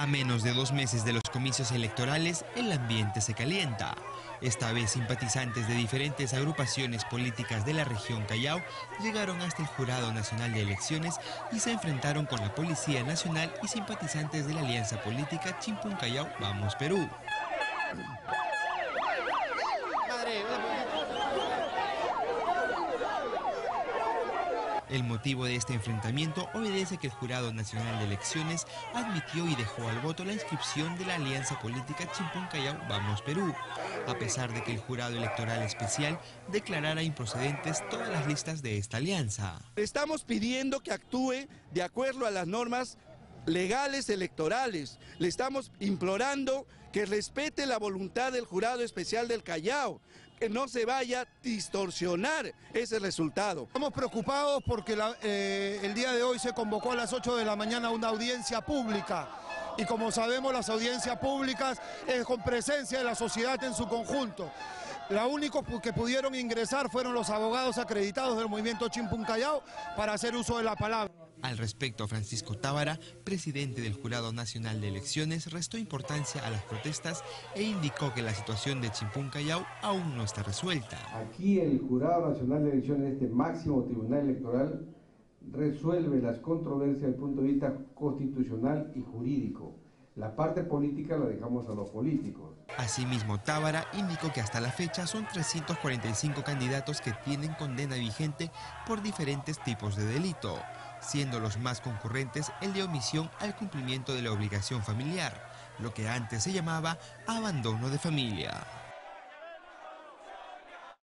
A menos de 2 meses de los comicios electorales, el ambiente se calienta. Esta vez simpatizantes de diferentes agrupaciones políticas de la región Callao llegaron hasta el Jurado Nacional de Elecciones y se enfrentaron con la Policía Nacional y simpatizantes de la alianza política Chimpún Callao Vamos Perú. El motivo de este enfrentamiento obedece que el Jurado Nacional de Elecciones admitió y dejó al voto la inscripción de la alianza política Chimpún Callao Vamos Perú, a pesar de que el Jurado Electoral Especial declarara improcedentes todas las listas de esta alianza. Estamos pidiendo que actúe de acuerdo a las normas legales electorales. Le estamos implorando que respete la voluntad del Jurado Especial del Callao, que no se vaya a distorsionar ese resultado. Estamos preocupados porque el día de hoy se convocó a las 8 de la mañana una audiencia pública. Y como sabemos, las audiencias públicas es con presencia de la sociedad en su conjunto. Los únicos que pudieron ingresar fueron los abogados acreditados del movimiento Chimpún Callao para hacer uso de la palabra. Al respecto, Francisco Tábara, presidente del Jurado Nacional de Elecciones, restó importancia a las protestas e indicó que la situación de Chimpún Callao aún no está resuelta. Aquí el Jurado Nacional de Elecciones, este máximo tribunal electoral, resuelve las controversias desde el punto de vista constitucional y jurídico. La parte política la dejamos a los políticos. Asimismo, Tábara indicó que hasta la fecha son 345 candidatos que tienen condena vigente por diferentes tipos de delito, siendo los más concurrentes el de omisión al cumplimiento de la obligación familiar, lo que antes se llamaba abandono de familia.